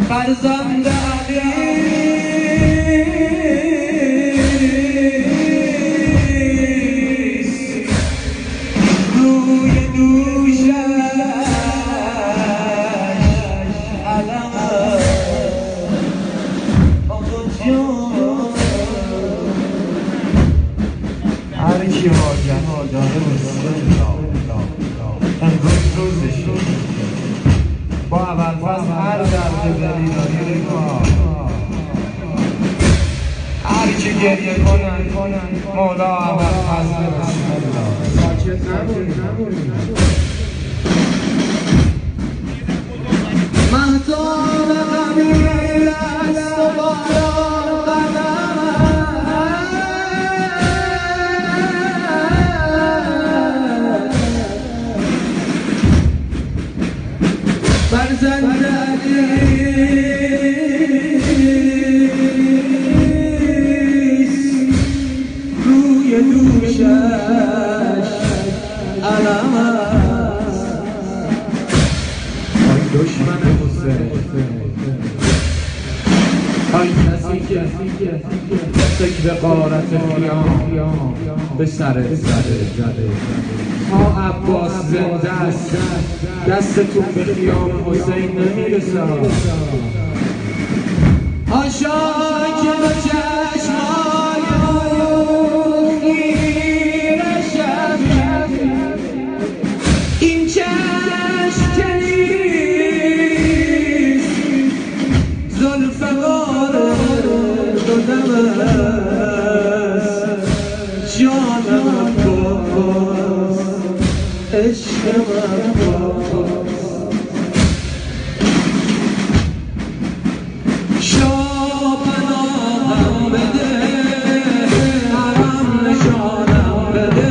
فرزند علی روی دوشش علم آقا جان هر کی حاجت داره امروز روزشه با اولفصل هر درد دلی داری رکا هر کی گریه کنن مولا اولفصل بسم الله ساکت نمونی مهتاب قبیل است و باران قدم فرزند علیست روی دوشش علم است آی دشمن حسین آی کسی که فکر غارت خیام به سر زده تا عباس زنده است دستتون به خیام حسین نمیرسه هاشا که به چشمای خیره شد این چشم که نیست زلف غاره دادم است جانم عباس عشق عباس شاپناهم بده حرم نشانم بده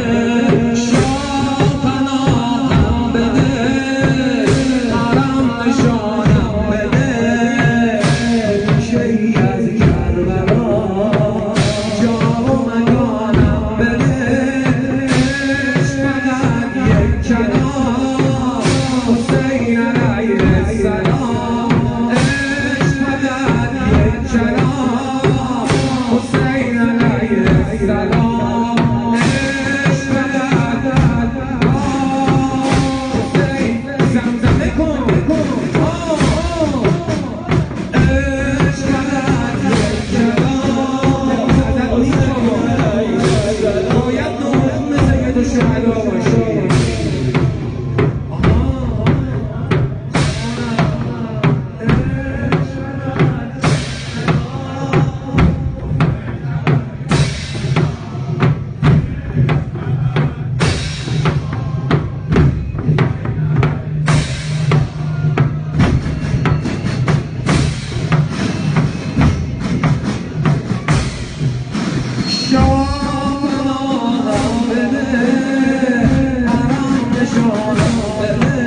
شاپناهم بده حرم نشانم بده شیعی از کربلا جا و مکانم بده عشق فقط یک کلام حسین علیه السلام عشق فقط یک کلام حسین علیه السلام عشق فقط حسین زمزمه کن عشق فقط یک کلام باید نام سید الشهدا باشی شاپناهم بده حرم نشانم بده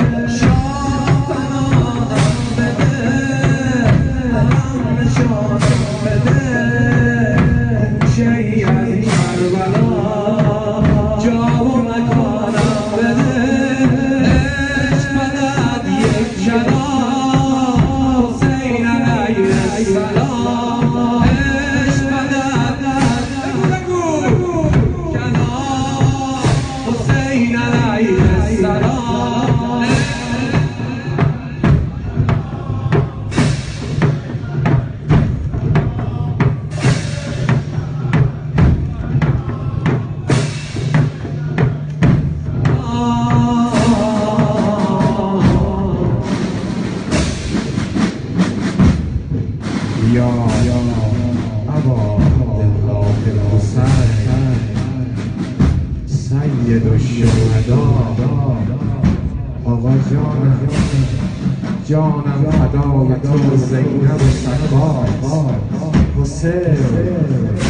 شاپناهم بده حرم نشانم بده شیعی از کربلا جا و مکانم بده عشق فقط یک کلام حسین علیه السلام عشق فقط کلام حسین علیه السلام یا ابا عبدالله الحسین سید الشهدا آقا جانم فدای تو زینب سکاست حسین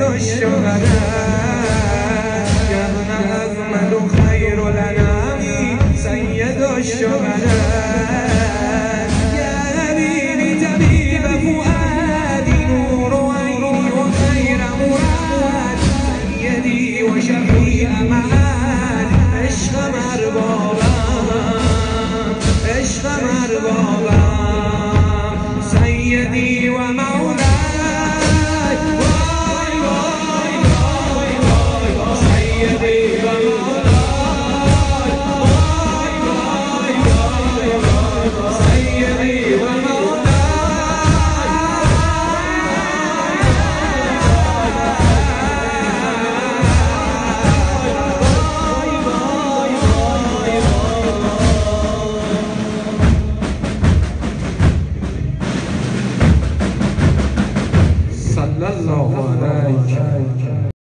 داشتم